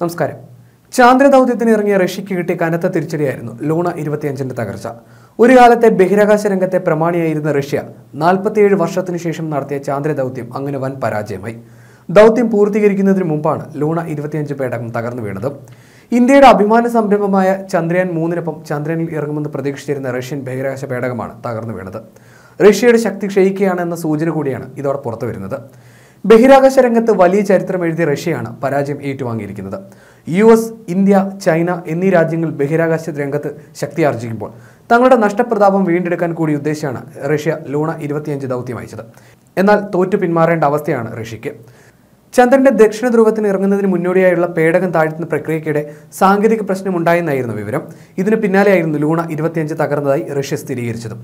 നമസ്കാരം. ചാന്ദ്രദൗത്യത്തിന് ഇറങ്ങിയ റഷ്യയ്ക്ക് കിട്ടിയ കനത്ത തിരിച്ചടിയായിരുന്നു ലൂണ 25ന്റെ തകർച്ച. ഒരു കാലത്തെ ബഹിരാകാശ രംഗത്തെ പ്രമാണിയായിരുന്ന റഷ്യ 47 വർഷത്തിനു ശേഷം നടത്തിയ ചാന്ദ്രദൗത്യം അങ്ങനെ വൻ പരാജയമായി. ദൗത്യം പൂർത്തീകരിക്കുന്നതിന് മുമ്പാണ് ലൂണ 25 പേടകം തകർന്നു വീണത്. ഇന്ത്യയുടെ അഭിമാന സംരംഭമായ ചന്ദ്രയാൻ 3-നൊപ്പം ചന്ദ്രനിൽ ഇറങ്ങുമെന്ന് പ്രതീക്ഷിച്ചിരുന്ന റഷ്യൻ ബഹിരാകാശ പേടകമാണ് തകർന്നു വീണത്. റഷ്യയുടെ ശക്തി ക്ഷയിക്കുകയാണെന്ന സൂചന കൂടിയാണ് ഇതോടെ പുറത്തുവരുന്നത്. ബഹിരാകാശ രംഗത്ത് വലിയ ചരിത്രം എഴുതിയ റഷ്യയാണ് പരാജയം ഏറ്റുവാങ്ങിയിരിക്കുന്നത്. US, ഇന്ത്യ, ചൈന എന്നീ രാജ്യങ്ങൾ ബഹിരാകാശ രംഗത്ത് ശക്തിയാർജിക്കുമ്പോൾ തങ്ങളുടെ നഷ്ടപ്രതാപം വീണ്ടെടുക്കാൻ കൂടി ഉദ്ദേശിച്ചാണ് റഷ്യ ലൂണ 25 ദൗത്യം അയച്ചത്. എന്നാൽ തോറ്റു പിന്മാറേണ്ട അവസ്ഥയാണ് റഷ്യയ്ക്ക്. ചന്ദ്രന്റെ ദക്ഷിണ ധ്രുവത്തിന് ഇറങ്ങുന്നതിന് മുന്നോടിയായുള്ള പേടകം താഴ്ത്തുന്ന പ്രക്രിയയ്ക്കിടെ സാങ്കേതിക പ്രശ്നമുണ്ടായെന്നായിരുന്നു വിവരം. ഇതിന് പിന്നാലെയായിരുന്നു ലൂണ 25 തകർന്നതായി റഷ്യ സ്ഥിരീകരിച്ചത്.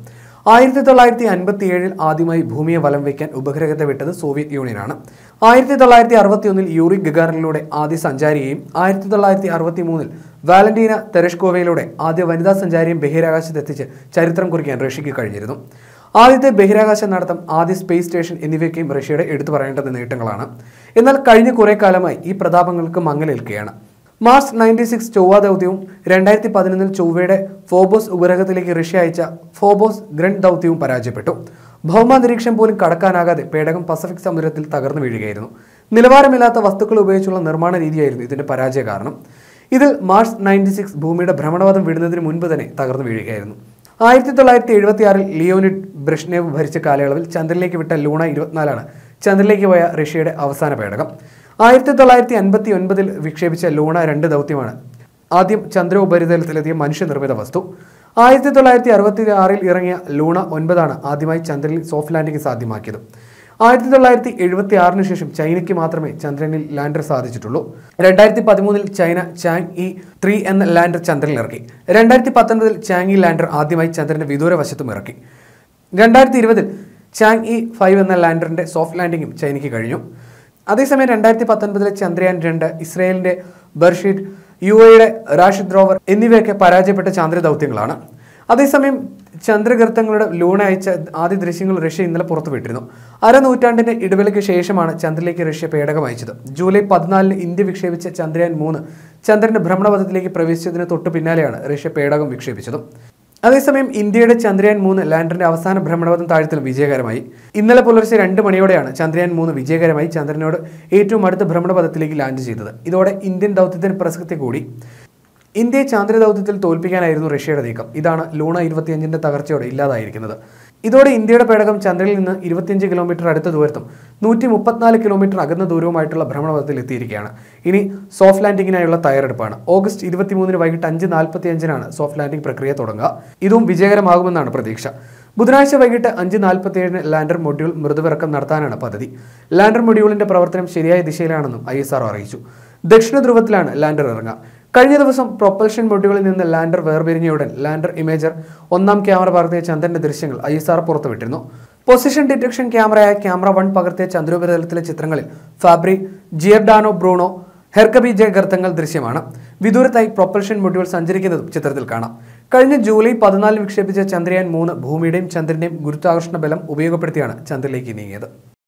1957 ആദ്യമായി ഭൂമിയെ വലം വയ്ക്കാൻ ഉപഗ്രഹത്തെ വിട്ടത് സോവിയറ്റ് യൂണിയനാണ്. 1961 യൂറി ഗഗാറിനിലൂടെ ആദ്യ സഞ്ചാരിയെയും 1963 വാലന്റീന തെരഷ്കോവയിലൂടെ ആദ്യ വനിതാ സഞ്ചാരിയും ബഹിരാകാശത്തെത്തിച്ച് ചരിത്രം കുറിക്കാൻ റഷ്യയ്ക്ക് കഴിഞ്ഞിരുന്നു. ആദ്യത്തെ ബഹിരാകാശ നടത്തം, ആദ്യ സ്പേസ് സ്റ്റേഷൻ എന്നിവയ്ക്കും റഷ്യയുടെ എടുത്തു പറയേണ്ടത് നേട്ടങ്ങളാണ്. എന്നാൽ കഴിഞ്ഞ കുറെ കാലമായി ഈ പ്രതാപങ്ങൾക്ക് മങ്ങലേൽക്കുകയാണ്. മാർച്ച് 96 ചൊവ്വ ദൗത്യവും 2011 ചൊവ്വയുടെ ഫോബോസ് ഉപഗ്രഹത്തിലേക്ക് റഷ്യ അയച്ച ഫോബോസ് ഗ്രണ്ട് ദൗത്യവും പരാജയപ്പെട്ടു. ഭൗമാന്തരീക്ഷം പോലും കടക്കാനാകാതെ പേടകം പസഫിക് സമുദ്രത്തിൽ തകർന്നു വീഴുകയായിരുന്നു. നിലവാരമില്ലാത്ത വസ്തുക്കൾ ഉപയോഗിച്ചുള്ള നിർമ്മാണ രീതിയായിരുന്നു ഇതിന്റെ പരാജയ കാരണം. ഇതിൽ മാർച്ച് 96 ഭൂമിയുടെ ഭ്രമണപഥം വിടുന്നതിന് മുൻപ് തന്നെ തകർന്നു വീഴുകയായിരുന്നു. 1976 ലിയോനിഡ് ബ്രെഷ്നേവ് ഭരിച്ച കാലയളവിൽ ചന്ദ്രനിലേക്ക് വിട്ട ലൂണ 24 ചന്ദ്രനിലേക്ക് പോയ റഷ്യയുടെ അവസാന പേടകം. 1959 വിക്ഷേപിച്ച ലൂണ 2 ദൗത്യമാണ് ആദ്യം ചന്ദ്ര ഉപരിതലത്തിലെത്തിയ മനുഷ്യനിർമ്മിത വസ്തു. 1966 ഇറങ്ങിയ ലൂണ 9 ആദ്യമായി ചന്ദ്രനിൽ സോഫ്റ്റ് ലാൻഡിംഗ് സാധ്യമാക്കിയത്. 1976 ശേഷം ചൈനയ്ക്ക് മാത്രമേ ചന്ദ്രനിൽ ലാൻഡർ സാധിച്ചിട്ടുള്ളൂ. 2013 ചൈന ചാങ്-ഇ 3 എന്ന ലാൻഡർ ചന്ദ്രനിൽ ഇറക്കി. 2019 ചാങ്-ഇ ലാൻഡർ ആദ്യമായി ചന്ദ്രന്റെ വിദൂര വശത്തും ഇറക്കി. 2020 ചാങ്-ഇ 5 എന്ന ലാൻഡറിന്റെ സോഫ്റ്റ് ലാൻഡിംഗും ചൈനയ്ക്ക് കഴിഞ്ഞു. അതേസമയം 2019 ചന്ദ്രയാൻ 2, ഇസ്രയേലിന്റെ ബർഷീഡ്, UAE റാഷിദ് റോവർ എന്നിവയൊക്കെ പരാജയപ്പെട്ട ചാന്ദ്ര ദൗത്യങ്ങളാണ്. അതേസമയം ചന്ദ്രഗർത്തങ്ങളുടെ ലൂണ അയച്ച ആദ്യ ദൃശ്യങ്ങൾ റഷ്യ ഇന്നലെ പുറത്തുവിട്ടിരുന്നു. അരനൂറ്റാണ്ടിന്റെ ഇടവേളയ്ക്ക് ശേഷമാണ് ചന്ദ്രനിലേക്ക് റഷ്യ പേടകം അയച്ചത്. ജൂലൈ 14 ഇന്ത്യ വിക്ഷേപിച്ച ചന്ദ്രയാൻ 3 ചന്ദ്രന്റെ ഭ്രമണപഥത്തിലേക്ക് പ്രവേശിച്ചതിന് തൊട്ടു പിന്നാലെയാണ് റഷ്യ പേടകം വിക്ഷേപിച്ചത്. അതേസമയം ഇന്ത്യയുടെ ചന്ദ്രയാൻ 3 ലാൻഡറിന്റെ അവസാന ഭ്രമണപഥം താഴ്ത്തലും വിജയകരമായി. ഇന്നലെ പുലർച്ചെ 2 മണിയോടെയാണ് ചന്ദ്രയാൻ 3 വിജയകരമായി ചന്ദ്രനോട് ഏറ്റവും അടുത്ത ഭ്രമണപഥത്തിലേക്ക് ലാൻഡ് ചെയ്തത്. ഇതോടെ ഇന്ത്യൻ ദൗത്യത്തിന് പ്രസക്തി കൂടി. ഇന്ത്യയെ ചാന്ദ്ര ദൗത്യത്തിൽ തോൽപ്പിക്കാനായിരുന്നു റഷ്യയുടെ നീക്കം. ഇതാണ് ലൂണ 25ന്റെ തകർച്ചയോടെ ഇല്ലാതായിരിക്കുന്നത്. ഇതോടെ ഇന്ത്യയുടെ പേടകം ചന്ദ്രനിൽ നിന്ന് 25 കിലോമീറ്റർ അടുത്ത ദൂരത്തും 134 കിലോമീറ്റർ അകന്ന ദൂരവുമായിട്ടുള്ള ഭ്രമണപഥത്തിൽ എത്തിയിരിക്കുകയാണ്. ഇനി സോഫ്റ്റ് ലാൻഡിങ്ങിനായുള്ള തയ്യാറെടുപ്പാണ്. ഓഗസ്റ്റ് 23 വൈകിട്ട് 5:45 സോഫ്റ്റ് ലാൻഡിംഗ് പ്രക്രിയ തുടങ്ങുക. ഇതും വിജയകരമാകുമെന്നാണ് പ്രതീക്ഷ. ബുധനാഴ്ച വൈകിട്ട് 5:47 ലാൻഡർ മൊഡ്യൂൾ മൃദുവിറക്കം നടത്താനാണ് പദ്ധതി. ലാൻഡർ മൊഡ്യൂളിന്റെ പ്രവർത്തനം ശരിയായ ദിശയിലാണെന്നും ISRO അറിയിച്ചു. ദക്ഷിണ ധ്രുവത്തിലാണ് ലാൻഡർ ഇറങ്ങുക. കഴിഞ്ഞ ദിവസം പ്രൊപ്പൽഷൻ മൊഡ്യൂളിൽ നിന്ന് ലാൻഡർ വേർപിരിഞ്ഞയുടൻ ലാൻഡർ ഇമേജർ 1 ക്യാമറ പകർത്തിയ ചന്ദ്രന്റെ ദൃശ്യങ്ങൾ ISRO പുറത്തുവിട്ടിരുന്നു. പൊസിഷൻ ഡിറ്റക്ഷൻ ക്യാമറയായ ക്യാമറ 1 പകർത്തിയ ചന്ദ്രോപരിതലത്തിലെ ചിത്രങ്ങളിൽ ഫാബ്രി, ജിയർഡാനോ ബ്രൂണോ, ഹെർക്കബിജെ ഗർത്തങ്ങൾ ദൃശ്യമാണ്. വിദൂരത്തായി പ്രൊപ്പൽഷൻ മൊഡ്യൂൾ സഞ്ചരിക്കുന്നതും ചിത്രത്തിൽ കാണാം. കഴിഞ്ഞ ജൂലൈ 14 വിക്ഷേപിച്ച ചന്ദ്രയാൻ 3 ഭൂമിയുടെയും ചന്ദ്രന്റെയും ഗുരുത്വാകർഷണ ബലം ഉപയോഗപ്പെടുത്തിയാണ് ചന്ദ്രനിലേക്ക് നീങ്ങിയത്.